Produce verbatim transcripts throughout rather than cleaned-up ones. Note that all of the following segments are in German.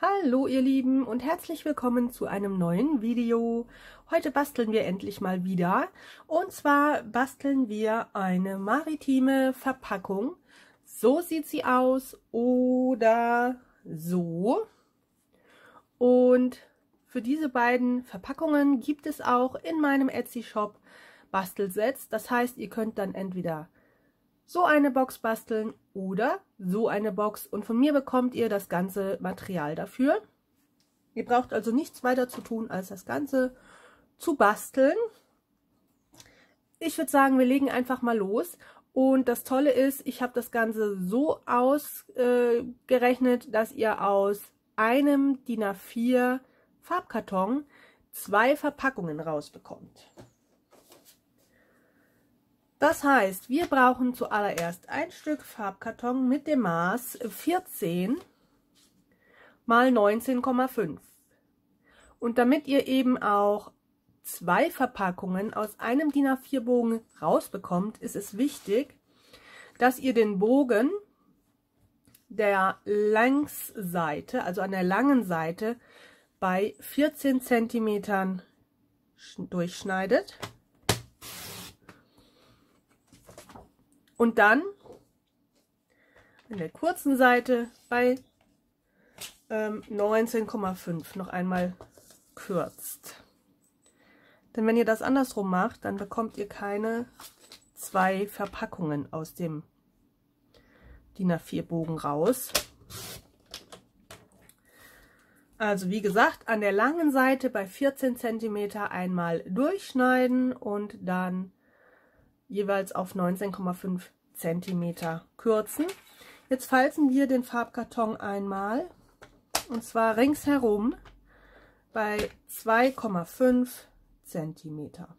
Hallo ihr Lieben und herzlich willkommen zu einem neuen Video. Heute basteln wir endlich mal wieder. Und zwar basteln wir eine maritime Verpackung. So sieht sie aus oder so. Und für diese beiden Verpackungen gibt es auch in meinem Etsy-Shop Bastelsets. Das heißt, ihr könnt dann entweder so eine Box basteln oder so eine Box und von mir bekommt ihr das ganze Material dafür. Ihr braucht also nichts weiter zu tun, als das Ganze zu basteln. Ich würde sagen, wir legen einfach mal los. Und das Tolle ist, ich habe das Ganze so ausgerechnet, dass ihr aus einem DIN A vier Farbkarton zwei Verpackungen rausbekommt. Das heißt, wir brauchen zuallererst ein Stück Farbkarton mit dem Maß vierzehn mal neunzehn Komma fünf. Und damit ihr eben auch zwei Verpackungen aus einem DIN A vier Bogen rausbekommt, ist es wichtig, dass ihr den Bogen der Längsseite, also an der langen Seite, bei vierzehn Zentimetern durchschneidet. Und dann an der kurzen Seite bei ähm, neunzehn Komma fünf noch einmal kürzt. Denn wenn ihr das andersrum macht, dann bekommt ihr keine zwei Verpackungen aus dem DIN A vier Bogen raus. Also wie gesagt, an der langen Seite bei vierzehn Zentimeter einmal durchschneiden und dann jeweils auf neunzehn Komma fünf Zentimeter kürzen. Jetzt falzen wir den Farbkarton einmal und zwar ringsherum bei zwei Komma fünf Zentimeter.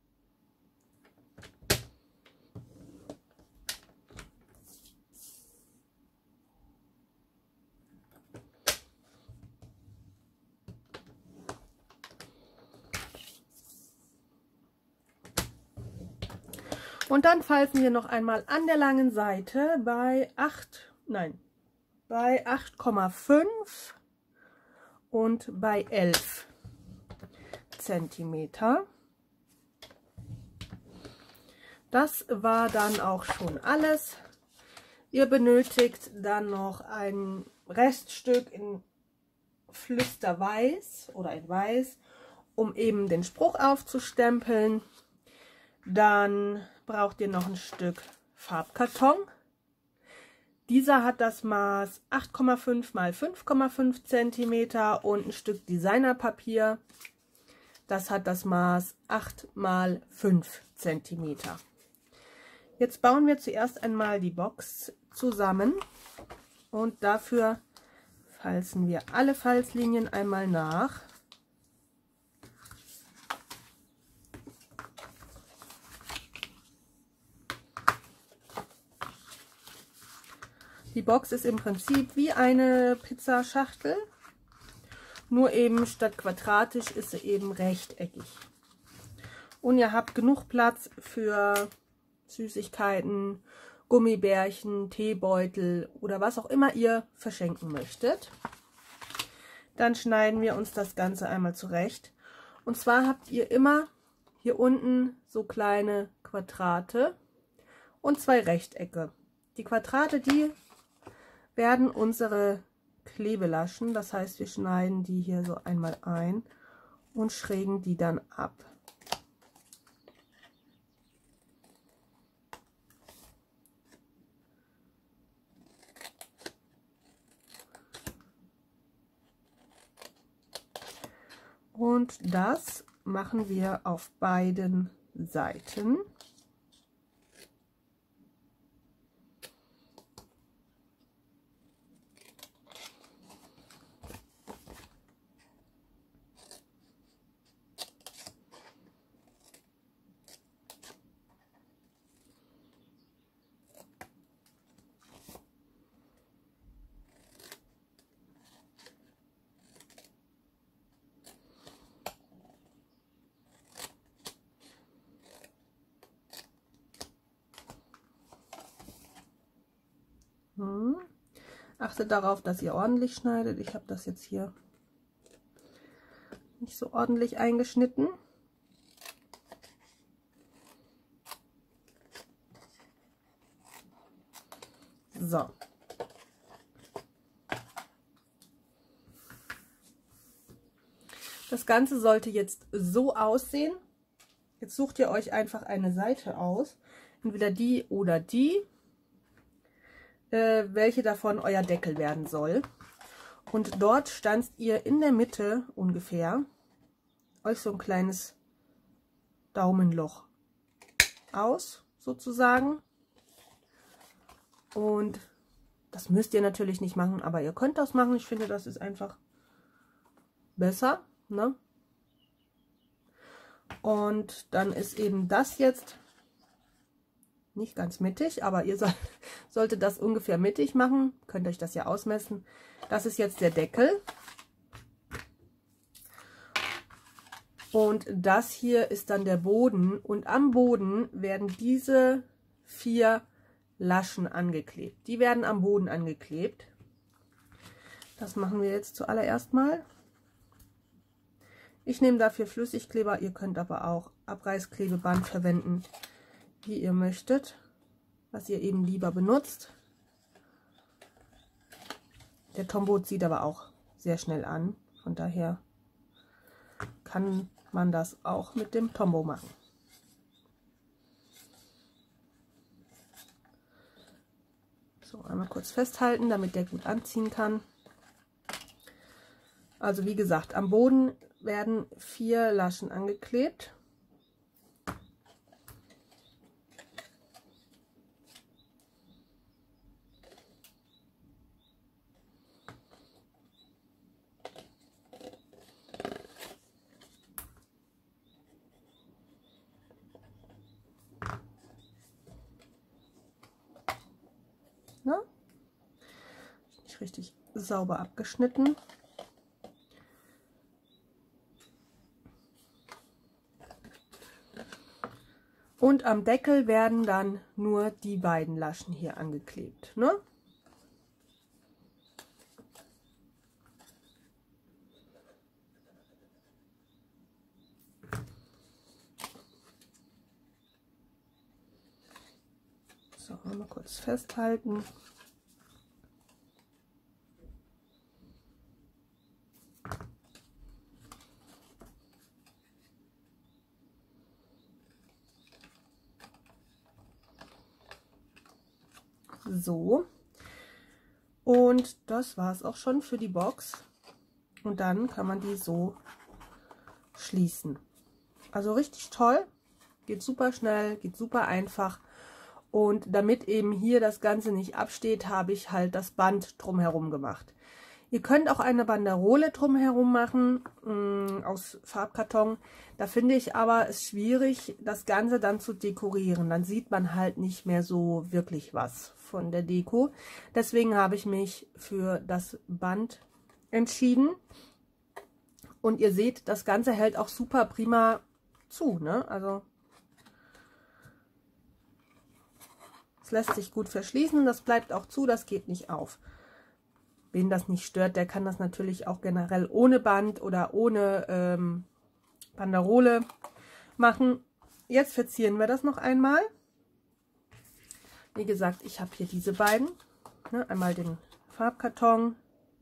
Und dann falzen wir noch einmal an der langen Seite bei acht, nein, bei acht Komma fünf und bei elf Zentimeter. Das war dann auch schon alles. Ihr benötigt dann noch ein Reststück in Flüsterweiß oder in Weiß, um eben den Spruch aufzustempeln. Dann braucht ihr noch ein Stück Farbkarton. Dieser hat das Maß acht Komma fünf mal fünf Komma fünf Zentimeter und ein Stück Designerpapier. Das hat das Maß acht mal fünf Zentimeter. Jetzt bauen wir zuerst einmal die Box zusammen und dafür falzen wir alle Falzlinien einmal nach. Die Box ist im Prinzip wie eine Pizzaschachtel, nur eben statt quadratisch ist sie eben rechteckig. Und ihr habt genug Platz für Süßigkeiten, Gummibärchen, Teebeutel oder was auch immer ihr verschenken möchtet. Dann schneiden wir uns das Ganze einmal zurecht. Und zwar habt ihr immer hier unten so kleine Quadrate und zwei Rechtecke. Die Quadrate, die werden unsere Klebelaschen, das heißt, wir schneiden die hier so einmal ein und schrägen die dann ab. Und das machen wir auf beiden Seiten. Achtet darauf, dass ihr ordentlich schneidet. Ich habe das jetzt hier nicht so ordentlich eingeschnitten. So. Das Ganze sollte jetzt so aussehen. Jetzt sucht ihr euch einfach eine Seite aus, entweder die oder die, äh, welche davon euer Deckel werden soll. Und dort stanzt ihr in der Mitte ungefähr euch so ein kleines Daumenloch aus, sozusagen. Und das müsst ihr natürlich nicht machen, aber ihr könnt das machen. Ich finde, das ist einfach besser, ne? Und dann ist eben das jetzt nicht ganz mittig, aber ihr soll, solltet das ungefähr mittig machen. Könnt euch das ja ausmessen. Das ist jetzt der Deckel. Und das hier ist dann der Boden. Und am Boden werden diese vier Laschen angeklebt. Die werden am Boden angeklebt. Das machen wir jetzt zuallererst mal. Ich nehme dafür Flüssigkleber. Ihr könnt aber auch Abreißklebeband verwenden, wie ihr möchtet, was ihr eben lieber benutzt. Der Tombow zieht aber auch sehr schnell an. Von daher kann man das auch mit dem Tombow machen. So, einmal kurz festhalten, damit der gut anziehen kann. Also wie gesagt, am Boden werden vier Laschen angeklebt. Ne? Nicht richtig sauber abgeschnitten. Und am Deckel werden dann nur die beiden Laschen hier angeklebt, ne? So, mal kurz festhalten. So, und das war es auch schon für die Box. Und dann kann man die so schließen. Also richtig toll, geht super schnell, geht super einfach. Und damit eben hier das Ganze nicht absteht, habe ich halt das Band drumherum gemacht. Ihr könnt auch eine Banderole drumherum machen, mh, aus Farbkarton. Da finde ich aber es schwierig, das Ganze dann zu dekorieren. Dann sieht man halt nicht mehr so wirklich was von der Deko. Deswegen habe ich mich für das Band entschieden. Und ihr seht, das Ganze hält auch super prima zu, ne? Also es lässt sich gut verschließen, das bleibt auch zu, das geht nicht auf. Wen das nicht stört, der kann das natürlich auch generell ohne Band oder ohne ähm, Banderole machen. Jetzt verzieren wir das noch einmal. Wie gesagt, ich habe hier diese beiden. Ne, einmal den Farbkarton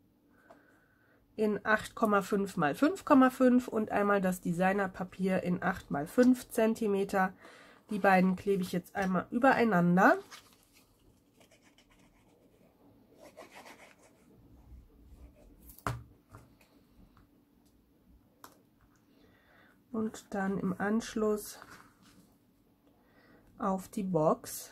in acht Komma fünf mal fünf Komma fünf und einmal das Designerpapier in acht mal fünf Zentimeter. Die beiden klebe ich jetzt einmal übereinander. Und dann im Anschluss auf die Box.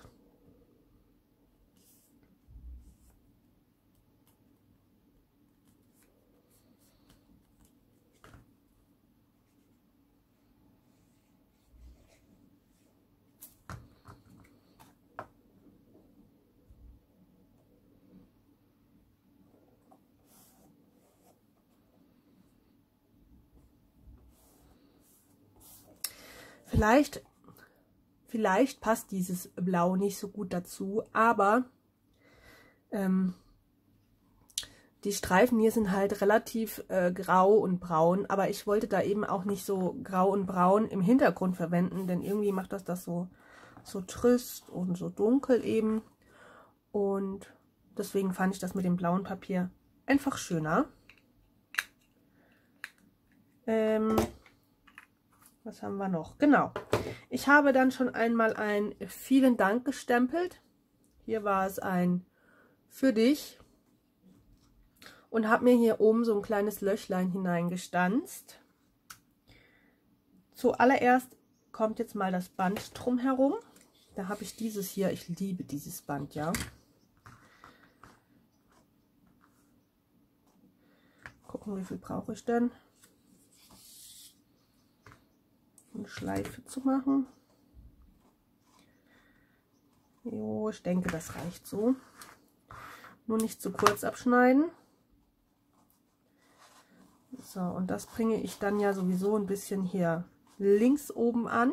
Vielleicht, vielleicht passt dieses Blau nicht so gut dazu, aber ähm, die Streifen hier sind halt relativ äh, grau und braun, aber ich wollte da eben auch nicht so grau und braun im Hintergrund verwenden, denn irgendwie macht das das so, so trist und so dunkel eben. Und deswegen fand ich das mit dem blauen Papier einfach schöner. Ähm, was haben wir noch? Genau. Ich habe dann schon einmal ein Vielen Dank gestempelt. Hier war es ein Für dich. Und habe mir hier oben so ein kleines Löchlein hineingestanzt. Zuallererst kommt jetzt mal das Band drumherum. Da habe ich dieses hier. Ich liebe dieses Band, ja. Gucken, wie viel brauche ich denn? Eine Schleife zu machen. Jo, ich denke, das reicht so. Nur nicht zu kurz abschneiden. So, und das bringe ich dann ja sowieso ein bisschen hier links oben an.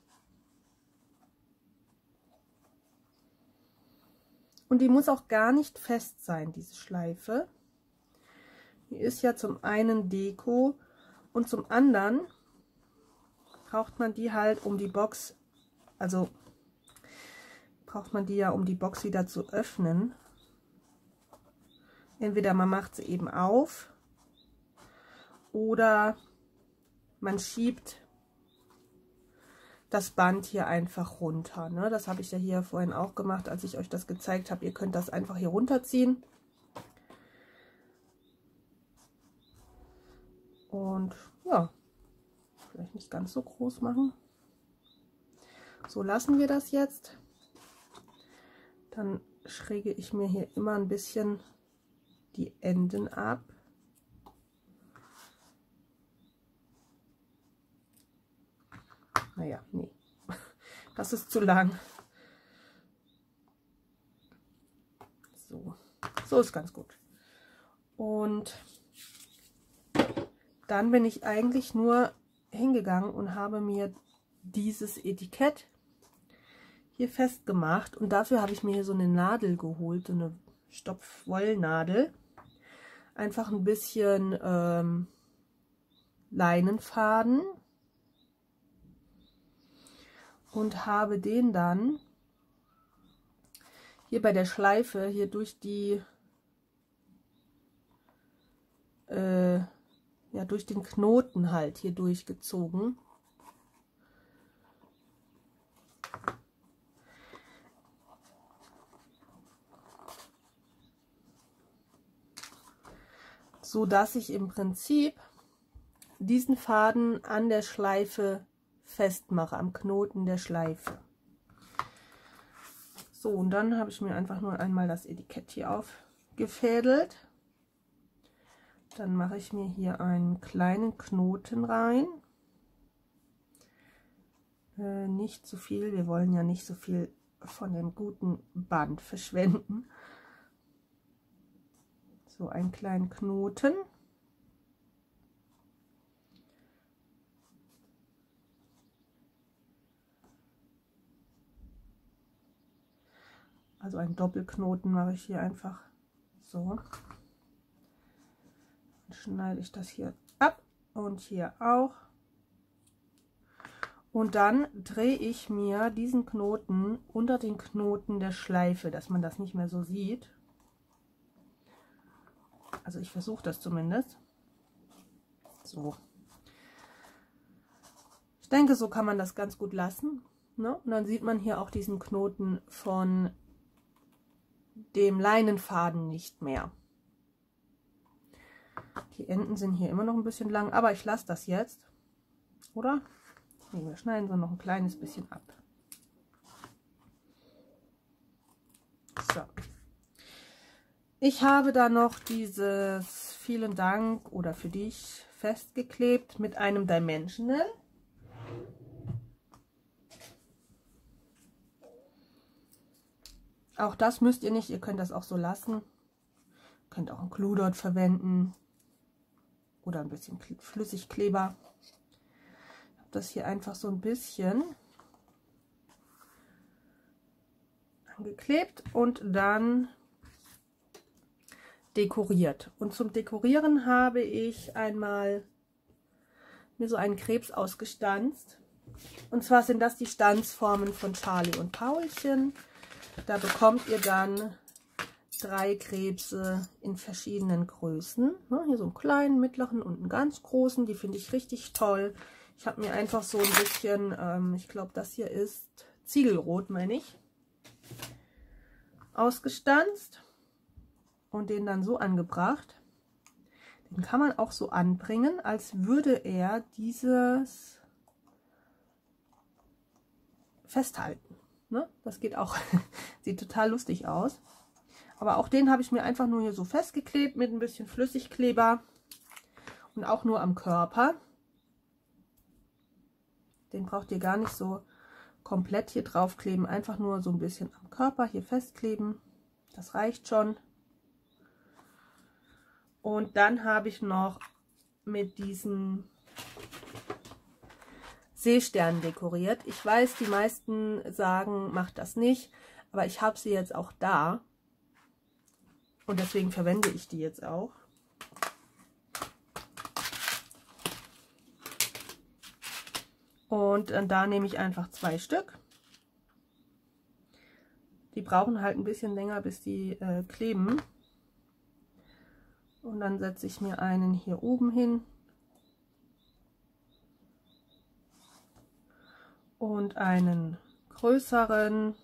Und die muss auch gar nicht fest sein, diese Schleife. Die ist ja zum einen Deko und zum anderen braucht man die halt, um die Box, also braucht man die ja, um die Box wieder zu öffnen. Entweder man macht sie eben auf oder man schiebt das Band hier einfach runter. Ne? Das habe ich ja hier vorhin auch gemacht, als ich euch das gezeigt habe. Ihr könnt das einfach hier runterziehen. Und ja, vielleicht nicht ganz so groß machen. So lassen wir das jetzt. Dann schräge ich mir hier immer ein bisschen die Enden ab. Naja, nee, das ist zu lang. So, so ist ganz gut. Und dann bin ich eigentlich nur hingegangen und habe mir dieses Etikett hier festgemacht. Und dafür habe ich mir hier so eine Nadel geholt, so eine Stopfwollnadel. Einfach ein bisschen ähm, Leinenfaden. Und habe den dann hier bei der Schleife hier durch die äh, ja durch den Knoten halt hier durchgezogen. So dass ich im Prinzip diesen Faden an der Schleife festmache, am Knoten der Schleife. So, und dann habe ich mir einfach nur einmal das Etikett hier aufgefädelt. Dann mache ich mir hier einen kleinen Knoten rein. Äh, nicht zu viel, wir wollen ja nicht so viel von dem guten Band verschwenden. So, einen kleinen Knoten. Also einen Doppelknoten mache ich hier einfach so. Dann schneide ich das hier ab und hier auch. Und dann drehe ich mir diesen Knoten unter den Knoten der Schleife, dass man das nicht mehr so sieht. Also ich versuche das zumindest. So. Ich denke, so kann man das ganz gut lassen. Ne? Und dann sieht man hier auch diesen Knoten von dem Leinenfaden nicht mehr. Die Enden sind hier immer noch ein bisschen lang, aber ich lasse das jetzt. Oder? Nee, wir schneiden so noch ein kleines bisschen ab. So. Ich habe da noch dieses Vielen Dank oder für dich festgeklebt mit einem Dimensional. Auch das müsst ihr nicht, ihr könnt das auch so lassen. Ihr könnt auch einen Glue dort verwenden oder ein bisschen Flüssigkleber. Ich habe das hier einfach so ein bisschen angeklebt und dann dekoriert. Und zum Dekorieren habe ich einmal mir so einen Krebs ausgestanzt. Und zwar sind das die Stanzformen von Charlie und Paulchen. Da bekommt ihr dann drei Krebse in verschiedenen Größen. Hier so einen kleinen, mittleren und einen ganz großen. Die finde ich richtig toll. Ich habe mir einfach so ein bisschen, ähm, ich glaube das hier ist Ziegelrot, meine ich, ausgestanzt und den dann so angebracht. Den kann man auch so anbringen, als würde er dieses festhalten. Ne? Das geht auch. Sieht total lustig aus. Aber auch den habe ich mir einfach nur hier so festgeklebt mit ein bisschen Flüssigkleber und auch nur am Körper. Den braucht ihr gar nicht so komplett hier drauf kleben, einfach nur so ein bisschen am Körper hier festkleben. Das reicht schon. Und dann habe ich noch mit diesen Seesternen dekoriert. Ich weiß, die meisten sagen, macht das nicht, aber ich habe sie jetzt auch da. Und deswegen verwende ich die jetzt auch. Und da nehme ich einfach zwei Stück. Die brauchen halt ein bisschen länger, bis die äh, kleben. Und dann setze ich mir einen hier oben hin. Und einen größeren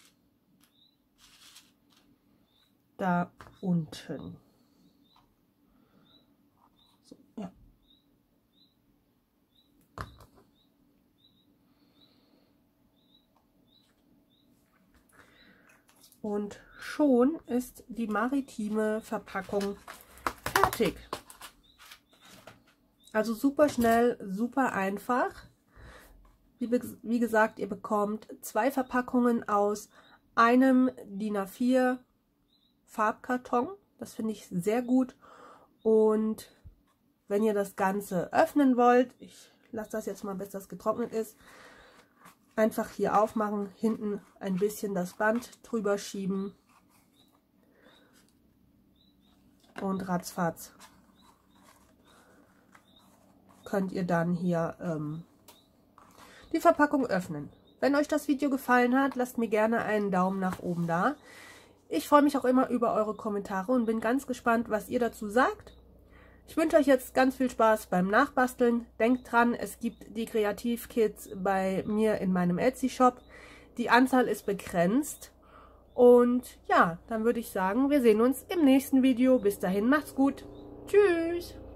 da unten. So, ja. Und schon ist die maritime Verpackung fertig. Also super schnell, super einfach. Wie, wie gesagt, ihr bekommt zwei Verpackungen aus einem DIN A vier Farbkarton. Das finde ich sehr gut. Und wenn ihr das Ganze öffnen wollt, ich lasse das jetzt mal, bis das getrocknet ist, einfach hier aufmachen, hinten ein bisschen das Band drüber schieben und ratzfatz könnt ihr dann hier ähm, die Verpackung öffnen. Wenn euch das Video gefallen hat, lasst mir gerne einen Daumen nach oben da. Ich freue mich auch immer über eure Kommentare und bin ganz gespannt, was ihr dazu sagt. Ich wünsche euch jetzt ganz viel Spaß beim Nachbasteln. Denkt dran, es gibt die Kreativkits bei mir in meinem Etsy-Shop. Die Anzahl ist begrenzt. Und ja, dann würde ich sagen, wir sehen uns im nächsten Video. Bis dahin, macht's gut. Tschüss.